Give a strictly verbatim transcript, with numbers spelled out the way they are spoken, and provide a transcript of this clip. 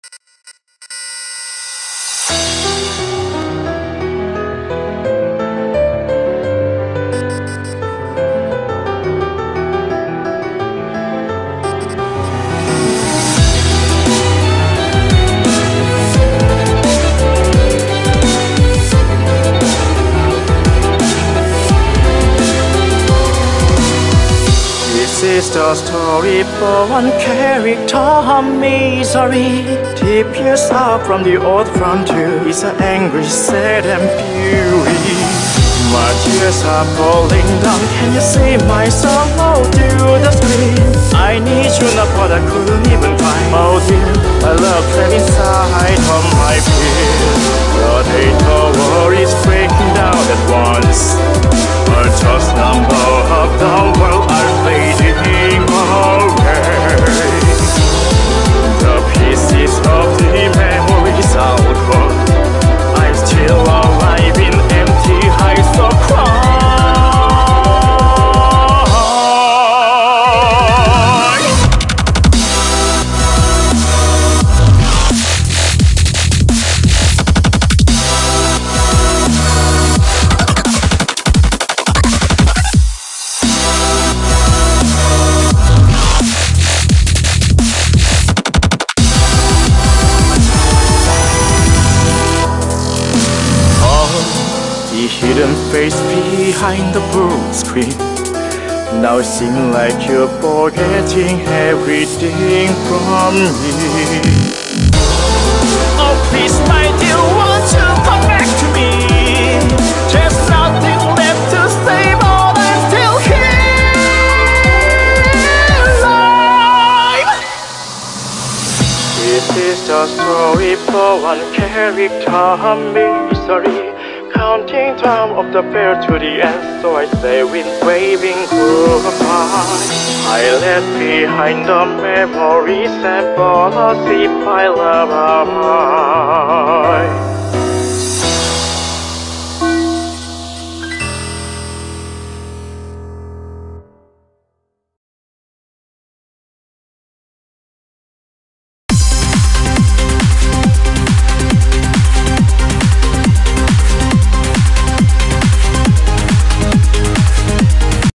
This is the story for one character, misery. He peers out from the old frontier. He's an angry, sad and fury. My tears are falling down. Can you see my sorrow through the screen? I need you now, but I couldn't even find. Oh dear, my love trapped inside of my fears. The data worries breaking down at once. A just number of the world are fading away. The pieces of the memories are gone. I'm still alive in empty heights of crime. The hidden face behind the blue screen. Now it seems like you're forgetting everything from me. Oh please my dear, won't you come back to me? There's nothing left to say, but I'm still here alive. This is the story for one character, misery. Counting down of the fair to the end, so I say with waving goodbye. I left behind the memories and policy pile of mine.